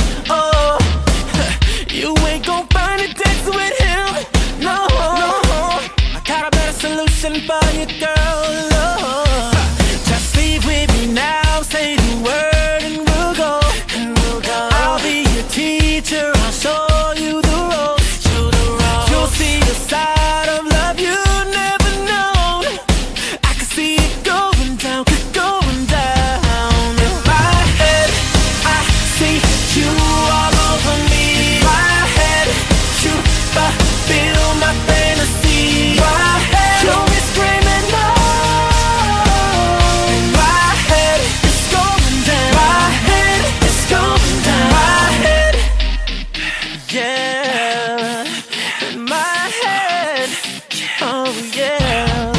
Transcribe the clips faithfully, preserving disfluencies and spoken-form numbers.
Oh, you ain't gon' find a text with him. No, no. I got a better solution for you, girl. Oh, just leave with me now. Say the word and we'll go. And we'll go. I'll be your teacher. I'll show you the ropes. You the ropes. You'll see the side of love you never known. I can see it going down, going down. In my head, I see you all over me. My head, you fulfill my fantasy. My head, you'll be screaming no. In my head, it's going down. My head, it's going down. My head, yeah. In my head, oh yeah.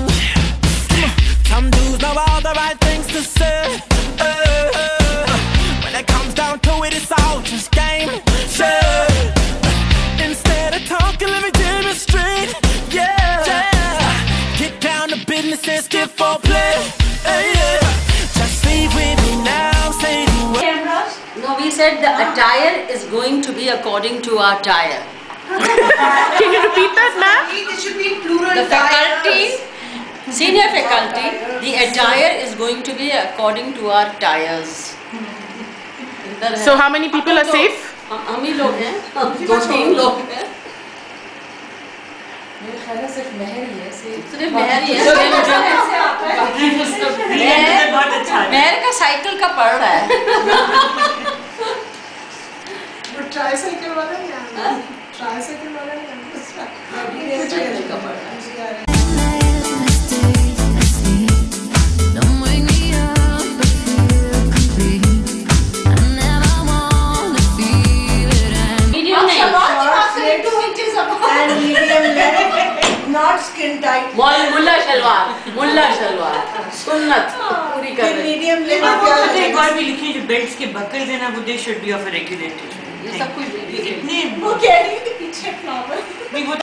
Some dudes know all the right things to say. Uh, uh, when it comes down to it, it's all just game. Sure. Instead of talking, let me demonstrate. Yeah, yeah. Get down to business and skip for play. Hey, yeah. Just leave with me now. Say the word. No, we said the attire is going to be according to our tire. Can you repeat that, ma'am? It should be plural. The faculty, senior faculty, the attire is going to be according to our tires. So how many people are safe? हम ही लोग हैं, दो तीन लोग हैं। मेरे ख्याल में सिर्फ मेहर ही है, सिर्फ मेहर ही है। मेहर का साइकिल का पड़ रहा है। वो ट्राइसाइकिल वाला नहीं है, ट्राइसाइकिल वाला नहीं है, साइकिल का पड़ रहा है। Not skin tight. मुल्ला शलवार, मुल्ला शलवार, सुन्नत पूरी कर रहे हैं। मीडियम लेवल के एक बार भी लिखिए जो बेल्ट्स के बकल्स हैं ना वो they should be of a regulated. ये सब कुछ इतने वो कह रही थी पीछे फ्लावर। नहीं वो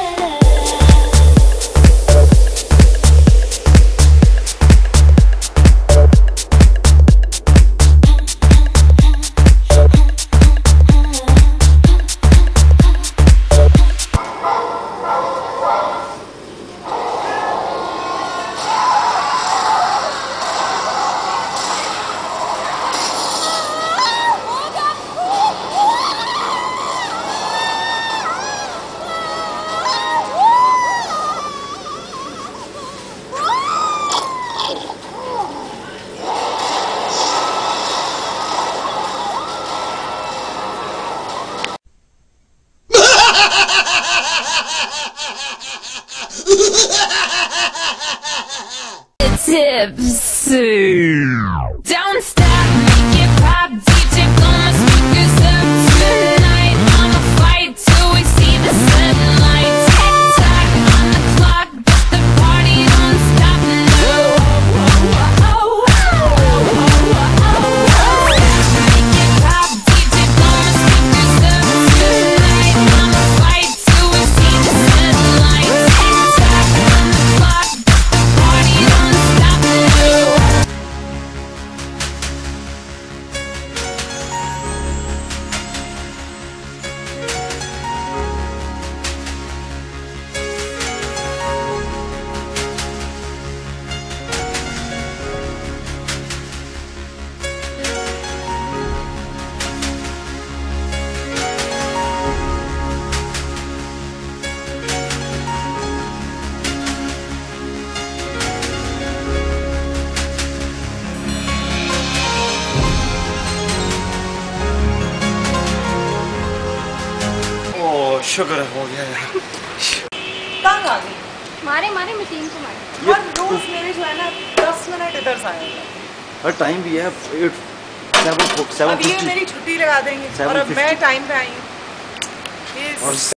tips. Don't stop, make it pop, D J blow my speakers up tonight. I'ma fight till we see the sunlight. Tick tock on the clock, but the party don't stop. No. Make it pop, D J blow my speakers up tonight. I'ma fight till we see the sunlight. Tick tock on the clock, but the party don't stop. No. शुक्र हो गया यार। तंग आ गई। मारे मारे machine से मारे। और रोज मेरे जो है ना दस मिनट इधर से आएगा। और टाइम भी है एट सेवन सेवन अब ये मेरी छुट्टी लगा देंगे और अब मैं टाइम पे आई हूँ।